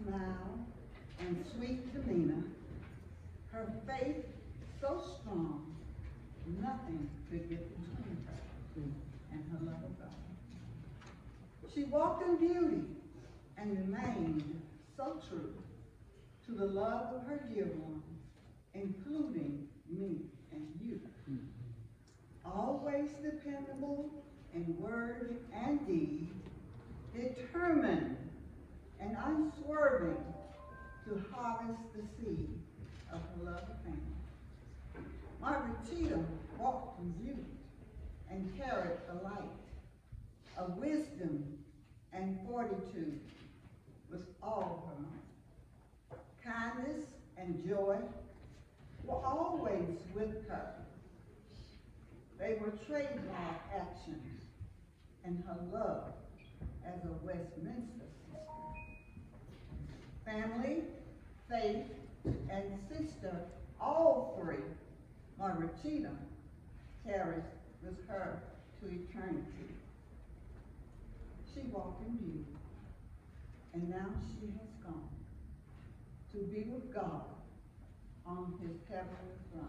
smile and sweet demeanor, her faith so strong, nothing could get between her and her love of God. She walked in beauty and remained so true to the love of her dear ones, including me and you. Always dependable in word and deed, determined and unswerving to harvest the seed of her love of family. Margaret Cheatham walked in beauty and carried the light of wisdom and fortitude was all her own. Kindness and joy were always with her. They were trademark actions in her love as a Westminster sister. Family, faith, and sister, all three, Margaret Cheatham carries with her to eternity. She walked in beauty, and now she has gone to be with God on his heavenly throne.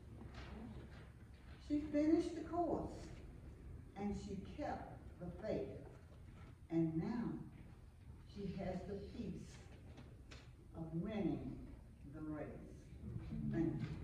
She finished the course, and she kept the faith, and now she has the peace of winning the race. Thank you.